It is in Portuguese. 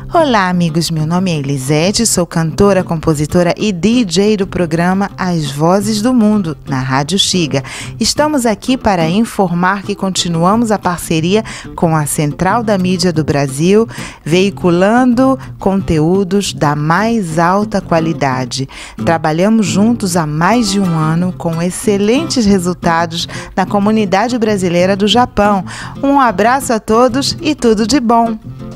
Olá, amigos, meu nome é Elisete, sou cantora, compositora e DJ do programa As Vozes do Mundo, na Rádio Xiga. Estamos aqui para informar que continuamos a parceria com a Central da Mídia do Brasil, veiculando conteúdos da mais alta qualidade. Trabalhamos juntos há mais de um ano com excelentes resultados na comunidade brasileira do Japão. Um abraço a todos e tudo de bom!